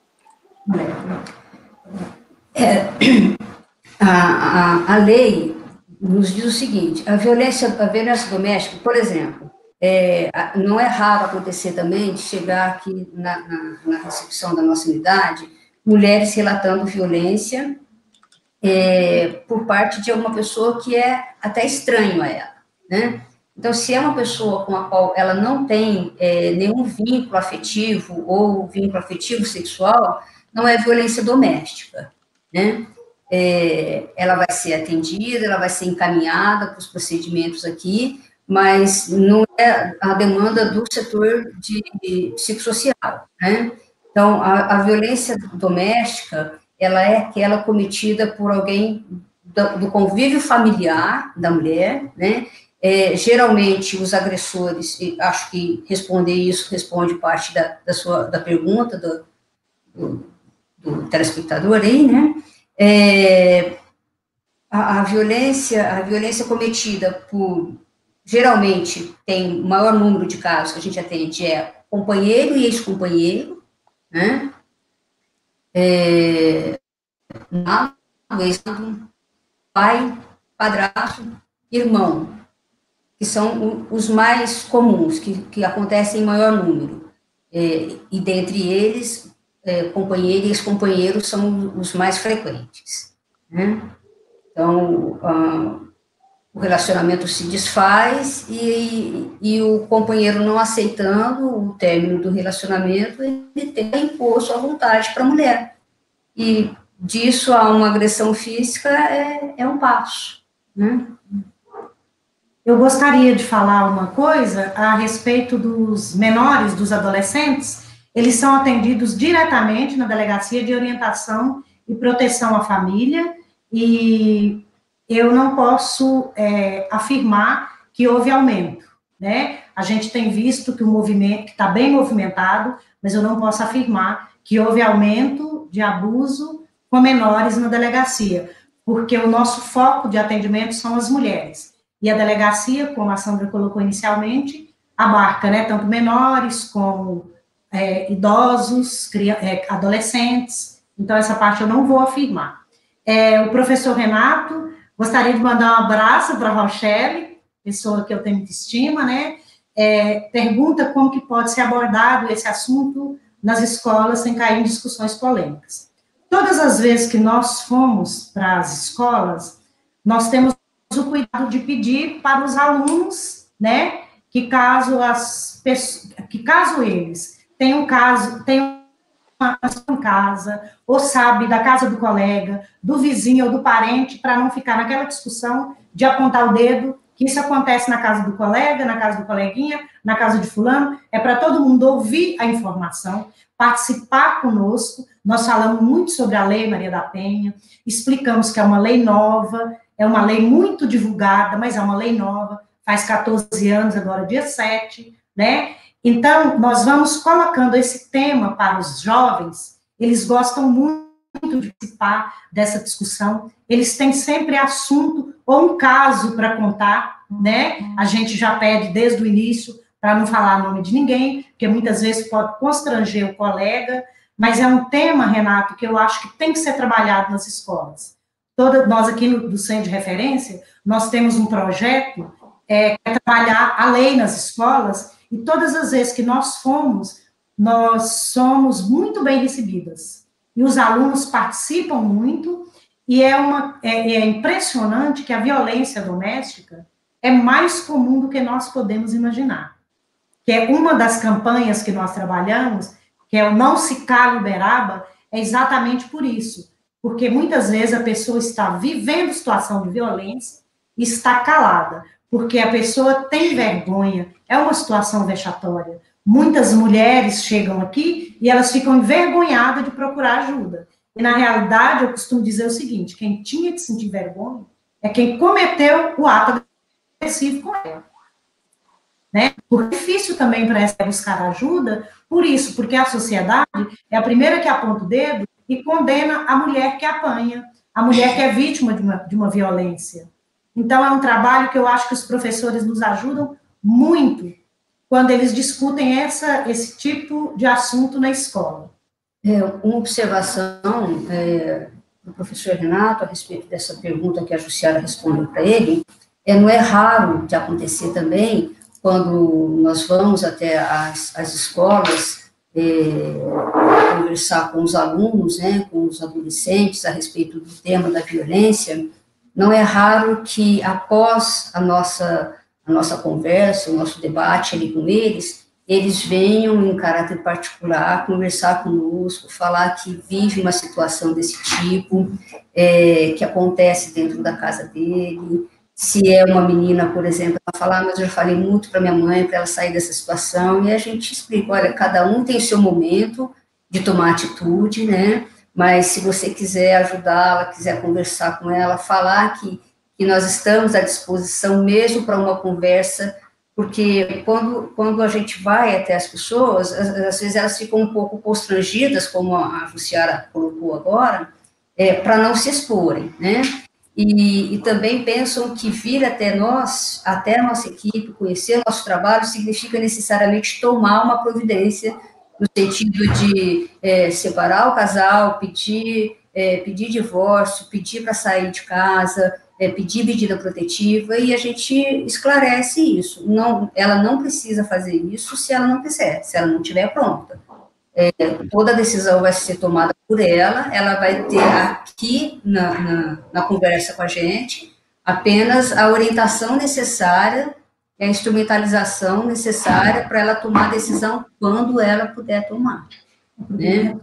A lei nos diz o seguinte: a violência doméstica, por exemplo, não é raro acontecer também de chegar aqui na recepção da nossa unidade mulheres relatando violência por parte de uma pessoa que é até estranho a ela, né? Então, se é uma pessoa com a qual ela não tem nenhum vínculo afetivo ou vínculo afetivo sexual, não é violência doméstica, né? Ela vai ser atendida, ela vai ser encaminhada para os procedimentos aqui, mas não é a demanda do setor de psicossocial, né? Então, a violência doméstica, ela é aquela cometida por alguém do convívio familiar da mulher, né? Geralmente, os agressores, acho que responder isso responde parte da pergunta do telespectador aí, né? A violência cometida por, geralmente, tem o maior número de casos que a gente atende companheiro e ex-companheiro, né? Pai, padrasto, irmão, que são os mais comuns, que acontecem em maior número. E dentre eles, companheiro e ex-companheiro são os mais frequentes, né? Então, o relacionamento se desfaz e o companheiro não aceitando o término do relacionamento, ele tem que impor sua vontade para a mulher. E disso a uma agressão física é um passo, né? Eu gostaria de falar uma coisa a respeito dos menores, dos adolescentes. Eles são atendidos diretamente na Delegacia de Orientação e Proteção à Família, e eu não posso afirmar que houve aumento, né? A gente tem visto que o movimento está bem movimentado, mas eu não posso afirmar que houve aumento de abuso com menores na delegacia, porque o nosso foco de atendimento são as mulheres. E a delegacia, como a Sandra colocou inicialmente, abarca, né, tanto menores como idosos, adolescentes. Então, essa parte eu não vou afirmar. O professor Renato, gostaria de mandar um abraço para a Rochelle, pessoa que eu tenho muita estima, né? Pergunta como que pode ser abordado esse assunto nas escolas sem cair em discussões polêmicas. Todas as vezes que nós fomos para as escolas, nós temos o cuidado de pedir para os alunos, né, que caso eles tenham uma em casa, ou sabe, da casa do colega, do vizinho ou do parente, para não ficar naquela discussão de apontar o dedo, que isso acontece na casa do colega, na casa do coleguinha, na casa de fulano, é para todo mundo ouvir a informação, participar conosco. Nós falamos muito sobre a Lei Maria da Penha, explicamos que é uma lei nova, é uma lei muito divulgada, mas é uma lei nova, faz 14 anos, agora dia 7, né? Então, nós vamos colocando esse tema para os jovens, eles gostam muito de participar dessa discussão, eles têm sempre assunto ou um caso para contar, né? A gente já pede desde o início para não falar nome de ninguém, porque muitas vezes pode constranger o colega, mas é um tema, Renato, que eu acho que tem que ser trabalhado nas escolas. Nós aqui do Centro de Referência, nós temos um projeto para trabalhar a lei nas escolas, e todas as vezes que nós fomos, nós somos muito bem recebidas. E os alunos participam muito, e é impressionante que a violência doméstica é mais comum do que nós podemos imaginar. Que é uma das campanhas que nós trabalhamos, que é o Não Se Cale Uberaba, é exatamente por isso. Porque muitas vezes a pessoa está vivendo situação de violência e está calada, porque a pessoa tem vergonha, é uma situação vexatória. Muitas mulheres chegam aqui e elas ficam envergonhadas de procurar ajuda. E, na realidade, eu costumo dizer o seguinte, quem tinha que sentir vergonha é quem cometeu o ato agressivo com ela. Né? Porque é difícil também para ela buscar ajuda, por isso, porque a sociedade é a primeira que aponta o dedo e condena a mulher que apanha, a mulher que é vítima de uma violência. Então, é um trabalho que eu acho que os professores nos ajudam muito quando eles discutem esse tipo de assunto na escola. Uma observação do professor Renato a respeito dessa pergunta que a Jussiara respondeu para ele, não é raro de acontecer também, quando nós vamos até as escolas, conversar com os alunos, né, com os adolescentes a respeito do tema da violência, não é raro que após a nossa conversa, o nosso debate ali com eles venham em caráter particular conversar conosco, falar que vive uma situação desse tipo, que acontece dentro da casa dele. Se é uma menina, por exemplo, ela fala, mas eu já falei muito para minha mãe para ela sair dessa situação, e a gente explica, olha, cada um tem seu momento de tomar atitude, né, mas se você quiser ajudá-la, quiser conversar com ela, falar que nós estamos à disposição mesmo para uma conversa, porque quando a gente vai até as pessoas, às vezes elas ficam um pouco constrangidas, como a Jussiara colocou agora, para não se exporem, né? E também pensam que vir até nós, até a nossa equipe, conhecer o nosso trabalho, significa necessariamente tomar uma providência, no sentido de separar o casal, pedir divórcio, pedir para sair de casa, pedir medida protetiva, e a gente esclarece isso. Ela não precisa fazer isso se ela não quiser, se ela não estiver pronta. Toda a decisão vai ser tomada por ela vai ter aqui na conversa com a gente apenas a orientação necessária, a instrumentalização necessária para ela tomar a decisão quando ela puder tomar. Né?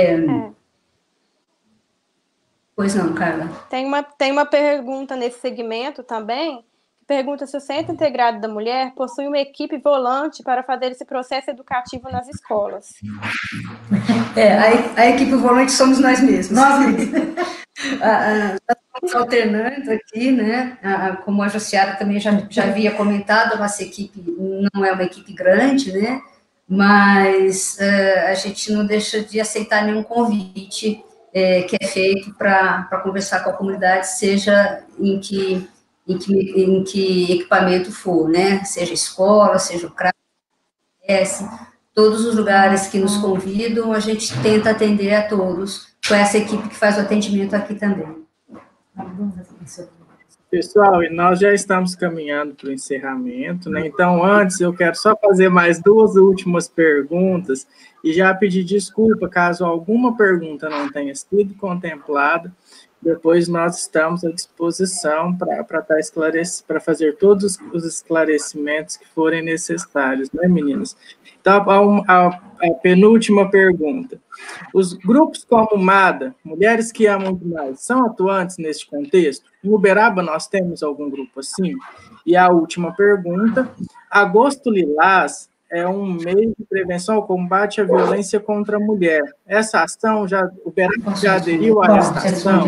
Pois não, Carla. Tem uma pergunta nesse segmento também, que pergunta se o Centro Integrado da Mulher possui uma equipe volante para fazer esse processo educativo nas escolas. A equipe volante somos nós mesmos. Nós estamos alternando aqui, né? Como a Jussiara também já havia comentado, a nossa equipe não é uma equipe grande, né? Mas a gente não deixa de aceitar nenhum convite que é feito para conversar com a comunidade, seja em que equipamento for, né? Seja escola, seja o CRAS, todos os lugares que nos convidam, a gente tenta atender a todos, com essa equipe que faz o atendimento aqui também. Pessoal, e nós já estamos caminhando para o encerramento, né? Então, antes, eu quero só fazer mais 2 últimas perguntas e já pedir desculpa caso alguma pergunta não tenha sido contemplada. Depois nós estamos à disposição para fazer todos os esclarecimentos que forem necessários, né, meninas? Então, a penúltima pergunta. Os grupos como MADA, Mulheres que Amam Demais, são atuantes neste contexto? Em Uberaba nós temos algum grupo assim? E a última pergunta, Agosto Lilás é um meio de prevenção ao combate à violência contra a mulher. Essa ação, Uberaba já aderiu a essa ação?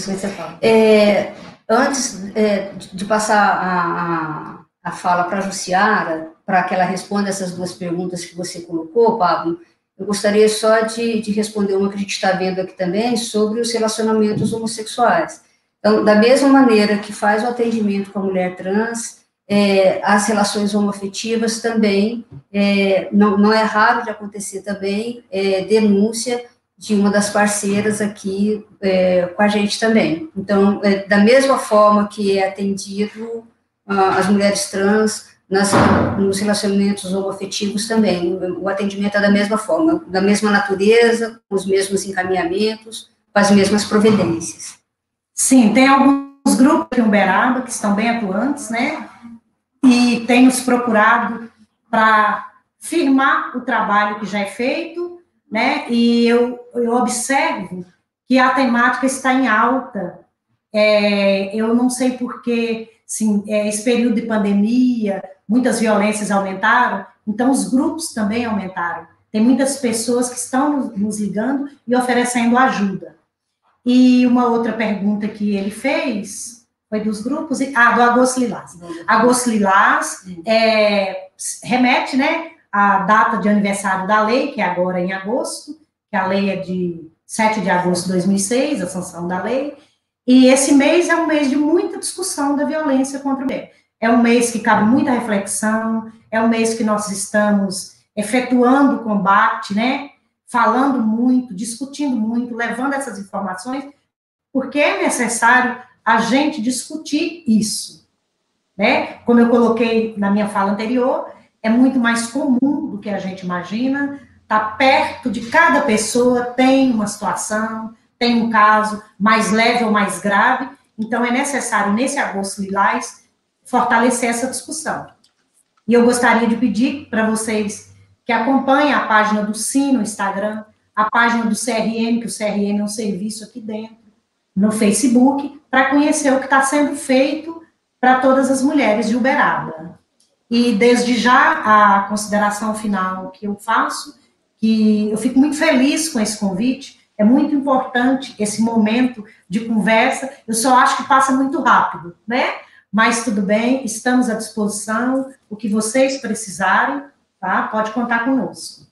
Antes de passar a fala para a Jussiara, para que ela responda essas 2 perguntas que você colocou, Pablo, eu gostaria só de responder uma que a gente está vendo aqui também, sobre os relacionamentos homossexuais. Então, da mesma maneira que faz o atendimento com a mulher trans, as relações homoafetivas também, não é raro de acontecer também, denúncia de uma das parceiras aqui com a gente também. Então, da mesma forma que é atendido as mulheres trans nos relacionamentos homoafetivos também, o atendimento é da mesma forma, da mesma natureza, com os mesmos encaminhamentos, com as mesmas providências. Sim, tem alguns grupos em Uberaba que estão bem atuantes, né, e tem nos procurado para firmar o trabalho que já é feito, né, e eu observo que a temática está em alta. Eu não sei porque, sim, esse período de pandemia, muitas violências aumentaram, então os grupos também aumentaram. Tem muitas pessoas que estão nos ligando e oferecendo ajuda. E uma outra pergunta que ele fez foi dos grupos, do Agosto Lilás. Agosto Lilás remete, né, à data de aniversário da lei, que é agora em agosto, que a lei é de 7 de agosto de 2006, a sanção da lei, e esse mês é um mês de muita discussão da violência contra a mulher. É um mês que cabe muita reflexão, é um mês que nós estamos efetuando o combate, né, falando muito, discutindo muito, levando essas informações, porque é necessário a gente discutir isso, né? Como eu coloquei na minha fala anterior, é muito mais comum do que a gente imagina está perto de cada pessoa, tem uma situação, tem um caso mais leve ou mais grave, então é necessário, nesse Agosto Lilás, fortalecer essa discussão. E eu gostaria de pedir para vocês que acompanhem a página do SIM no Instagram, a página do CRM, que o CRM é um serviço aqui dentro, no Facebook, para conhecer o que está sendo feito para todas as mulheres de Uberaba. E desde já, a consideração final que eu faço, que eu fico muito feliz com esse convite, é muito importante esse momento de conversa, eu só acho que passa muito rápido, né? Mas tudo bem, estamos à disposição, o que vocês precisarem, tá? Pode contar conosco.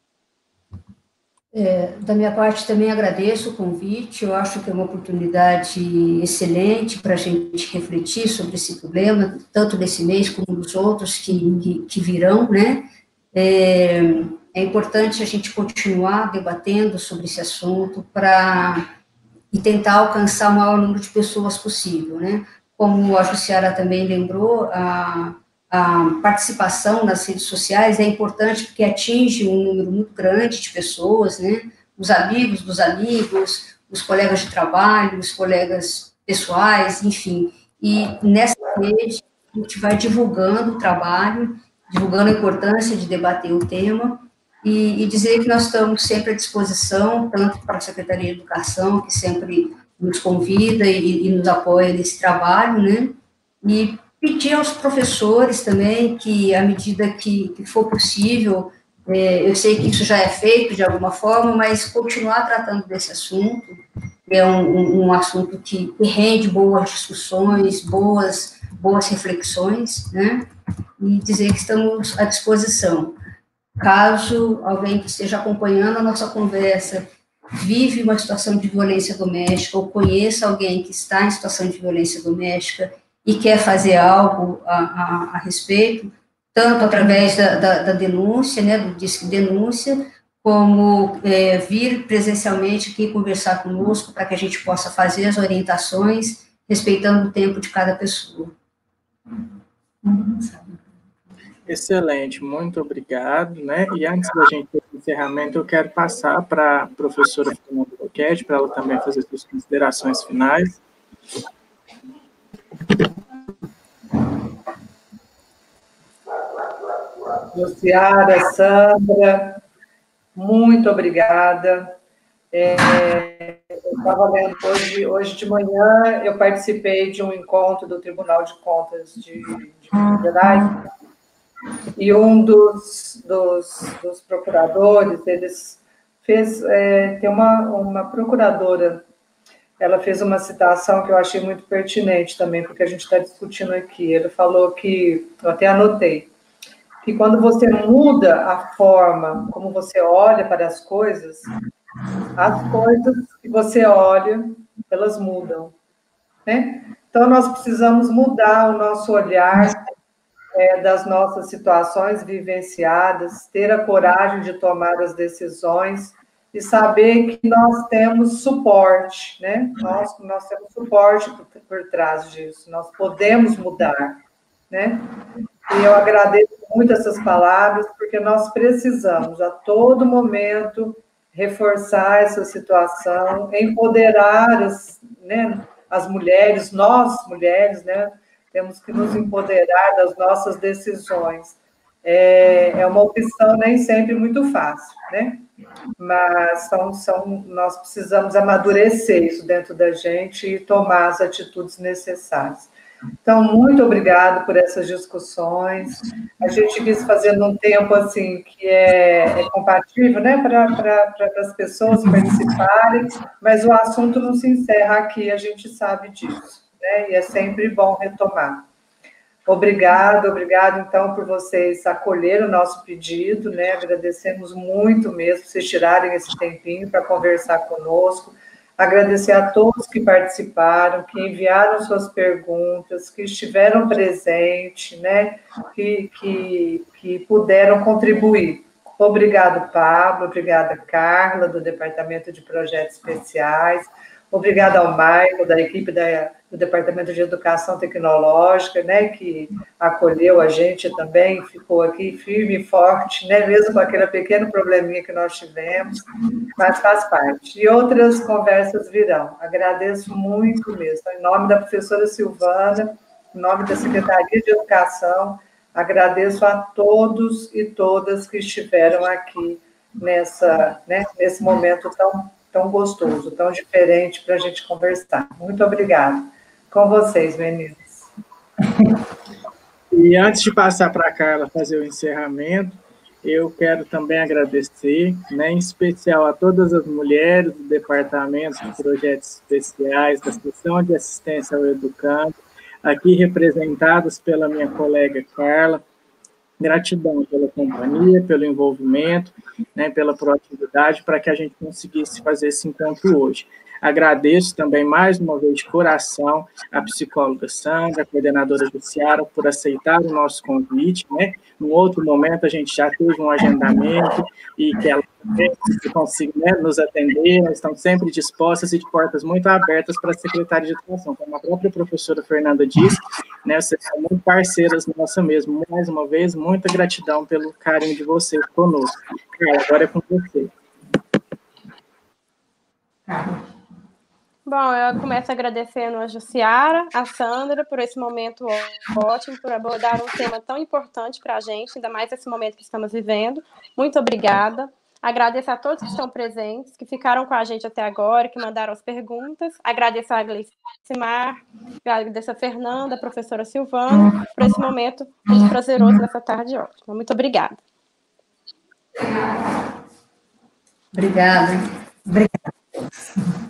Da minha parte, também agradeço o convite, eu acho que é uma oportunidade excelente para a gente refletir sobre esse problema, tanto desse mês como dos outros que virão, né? É importante a gente continuar debatendo sobre esse assunto e tentar alcançar o maior número de pessoas possível, né? Como a Jussiara também lembrou, a participação nas redes sociais é importante porque atinge um número muito grande de pessoas, né? Os amigos dos amigos, os colegas de trabalho, os colegas pessoais, enfim. E nessa rede a gente vai divulgando o trabalho, divulgando a importância de debater o tema e dizer que nós estamos sempre à disposição, tanto para a Secretaria de Educação, que sempre nos convida e nos apoia nesse trabalho, né? E pedir aos professores também que, à medida que for possível, eu sei que isso já é feito de alguma forma, mas continuar tratando desse assunto, é um assunto que rende boas discussões, boas reflexões, né? E dizer que estamos à disposição. Caso alguém que esteja acompanhando a nossa conversa vive uma situação de violência doméstica ou conheça alguém que está em situação de violência doméstica e quer fazer algo a respeito, tanto através da denúncia, né, do Disque Denúncia, como vir presencialmente aqui conversar conosco para que a gente possa fazer as orientações, respeitando o tempo de cada pessoa. Excelente, muito obrigado, né? E antes da gente ter o encerramento, eu quero passar para a professora Fernanda Boquete, para ela também fazer suas considerações finais. Jussiara, Sandra, muito obrigada. Eu estava lendo hoje de manhã, eu participei de um encontro do Tribunal de Contas de Minas Gerais, e um dos procuradores, eles tem uma procuradora, ela fez uma citação que eu achei muito pertinente também, porque a gente está discutindo aqui. Ele falou que, eu até anotei, que quando você muda a forma como você olha para as coisas que você olha, elas mudam, né? Então, nós precisamos mudar o nosso olhar das nossas situações vivenciadas, ter a coragem de tomar as decisões e saber que nós temos suporte, né? Nós temos suporte por trás disso, nós podemos mudar, né? E eu agradeço muito essas palavras, porque nós precisamos, a todo momento, reforçar essa situação, empoderar as mulheres, nós, mulheres, né? Temos que nos empoderar das nossas decisões. É uma opção nem sempre muito fácil, né? Mas nós precisamos amadurecer isso dentro da gente e tomar as atitudes necessárias. Então, muito obrigada por essas discussões. A gente quis fazer num tempo assim que é compatível, né, para as pessoas participarem, mas o assunto não se encerra aqui, a gente sabe disso, né? E é sempre bom retomar. Obrigado, então, por vocês acolherem o nosso pedido, né? Agradecemos muito mesmo vocês tirarem esse tempinho para conversar conosco. Agradecer a todos que participaram, que enviaram suas perguntas, que estiveram presentes, né? Que puderam contribuir. Obrigado, Pablo. Obrigada, Carla, do Departamento de Projetos Especiais. Obrigada ao Michael, da equipe do Departamento de Educação Tecnológica, né, que acolheu a gente também, ficou aqui firme e forte, né, mesmo com aquele pequeno probleminha que nós tivemos, mas faz parte. E outras conversas virão. Agradeço muito mesmo. Em nome da professora Silvana, em nome da Secretaria de Educação, agradeço a todos e todas que estiveram aqui nesse momento tão gostoso, tão diferente para a gente conversar. Muito obrigada. Com vocês, meninos. E antes de passar para a Carla fazer o encerramento, eu quero também agradecer, né, em especial a todas as mulheres do Departamento de Projetos Especiais, da Seção de Assistência ao Educando, aqui representadas pela minha colega Carla. Gratidão pela companhia, pelo envolvimento, né, pela proatividade para que a gente conseguisse fazer esse encontro hoje. Agradeço também, mais uma vez, de coração, a psicóloga Sandra, a coordenadora Jussiara, por aceitar o nosso convite, né? Num outro momento, a gente já teve um agendamento e que ela consiga, né, nos atender, nós estamos sempre dispostas e de portas muito abertas para a Secretaria de Educação. Como a própria professora Fernanda disse, né, vocês são muito parceiras nossa mesmo. Mais uma vez, muita gratidão pelo carinho de vocês conosco. Carla, agora é com você. Bom, eu começo agradecendo a Jussiara, a Sandra, por esse momento ótimo, por abordar um tema tão importante para a gente, ainda mais nesse momento que estamos vivendo. Muito obrigada. Agradeço a todos que estão presentes, que ficaram com a gente até agora, que mandaram as perguntas. Agradeço a Gleicimar, agradeço a Fernanda, a professora Silvana, por esse momento muito prazeroso nessa tarde ótima. Muito obrigada. Obrigada. Obrigada.